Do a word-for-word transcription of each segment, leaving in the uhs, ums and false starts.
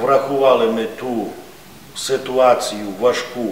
врахували ми ту ситуацію важку,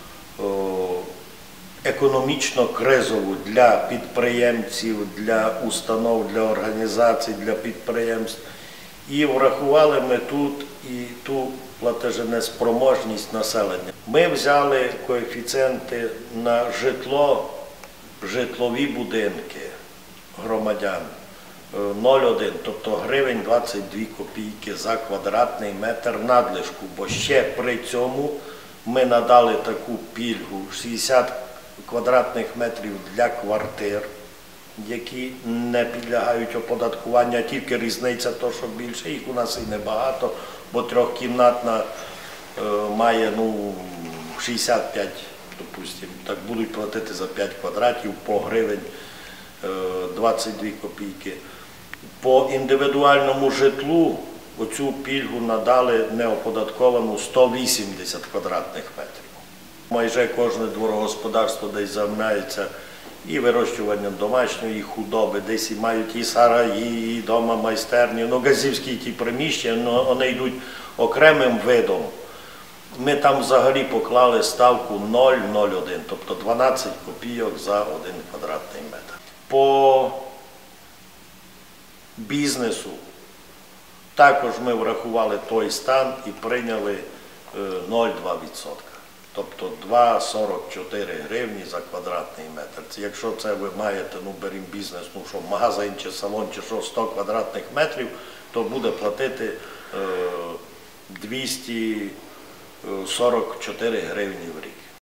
економічно кризову для підприємців, для установ, для організацій, для підприємств. І врахували ми тут і ту платежонеспроможність населення. Ми взяли коефіцієнти на житло, житлові будинки громадян нуль цілих один, тобто гривень двадцять дві копійки за квадратний метр надлишку, бо ще при цьому ми надали таку пільгу шістдесят квадратних метрів для квартир, які не підлягають оподаткуванню, а тільки різниця то, що більше, їх у нас і небагато, бо трьохкімнатна е, має ну, шістдесят п'ять, допустимо, так будуть платити за п'ять квадратів по гривень е, двадцять дві копійки. По індивідуальному житлу оцю пільгу надали неоподатковану сто вісімдесят квадратних метрів. Майже кожне дворогосподарство десь займається і вирощуванням домашньої худоби, десь і мають і сараї, і дома майстерні, ну газівські ті приміщення, ну, вони йдуть окремим видом. Ми там взагалі поклали ставку нуль цілих нуль один, тобто дванадцять копійок за один квадратний метр. По бізнесу також ми врахували той стан і прийняли нуль цілих два відсотка. Тобто два цілих сорок чотири гривні за квадратний метр. Це, якщо це ви маєте, ну беремо бізнес, ну що, магазин чи салон, чи що, сто квадратних метрів, то буде платити е, двісті сорок чотири гривні в рік.